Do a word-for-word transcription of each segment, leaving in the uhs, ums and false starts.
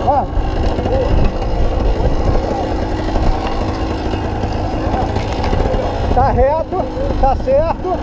Ó. Tá reto, tá certo.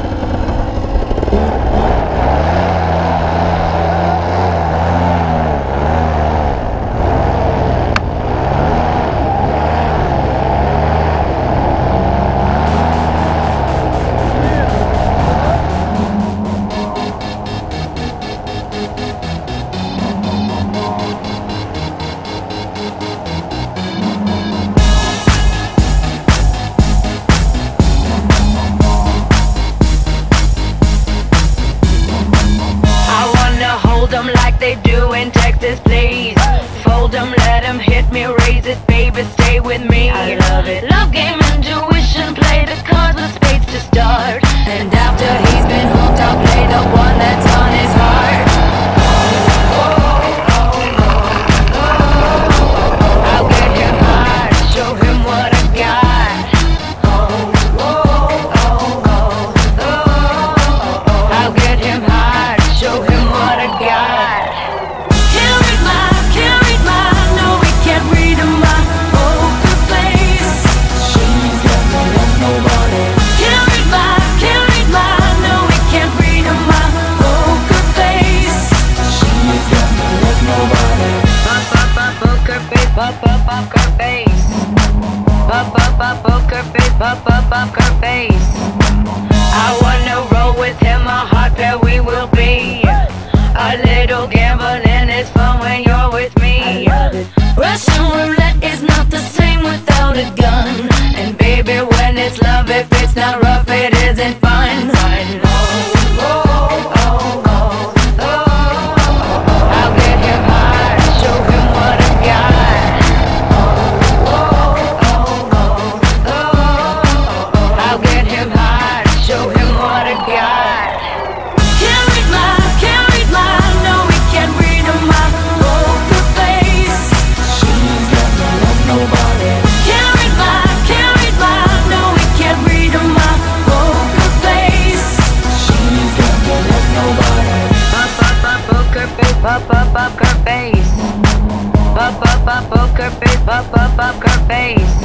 Like they do in Texas, please. Fold them, let them hit me, raise it, baby, stay with me. I love it. Love game, intuition, play the cards with spades to start. And after he's been hooked, I'll play the one that's on his heart. I'll get him hard, show him what I got. I'll get him hard, show him what I got. Up, up, up her face. Up, up, up, poker face. Up, up, up her face. I wanna roll with him, a hot pair we will be. A little gambling is fun when you're with me. Russian roulette is not the same without a gun. And baby, when it's love, if it's not rough, it isn't fun. I'll get him hard, show him what I got. Show him what I got. Can't read my, can't read my, no, we can't read my poker face. She's got no love, nobody. Can't read my, can't read my, no, we can't read my poker face. She's got no love, nobody. Up, up, up, poker face, up, up, up her face. Up, up, up, poker face, up, up, up her face.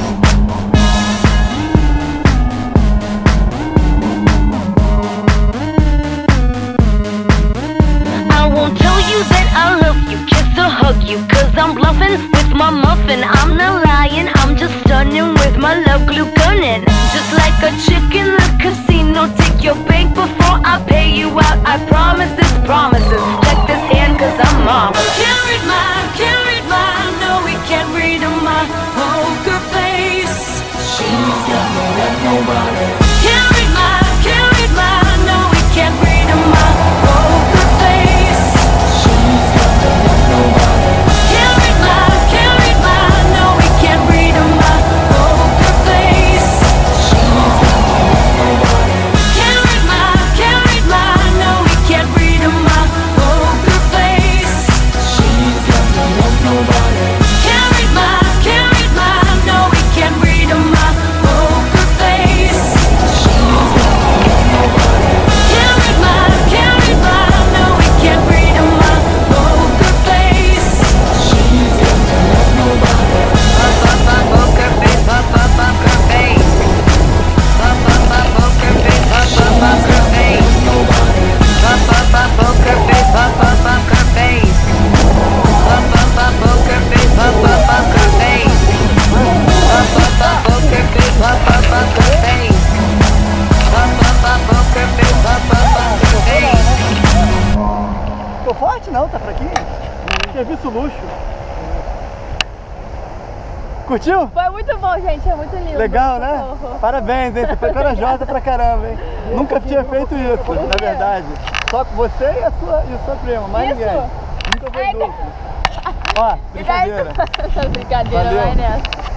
You, cause I'm bluffing with my muffin. I'm not lying, I'm just stunning with my love glue gunning. Just like a chick in the casino, take your bank before I pay you out. I promise this promises. Check this hand cause I'm marvelous. Can't read my, can't read my, no, we can't read my poker face. She's got no love, nobody. Can't read my, can't read my, no, we can't read my poker face. She's got no love, nobody. Ficou forte não, tá fraquinho? Serviço luxo. Curtiu? Foi muito bom, gente, é muito lindo. Legal, né? Parabéns, hein? Você foi corajosa pra caramba, hein? Nunca tinha feito isso, na verdade. Só com você e a sua, e a sua prima, mais isso? ninguém. Nunca foi duplo. Ó, brincadeira. Brincadeira, Valeu. vai nessa.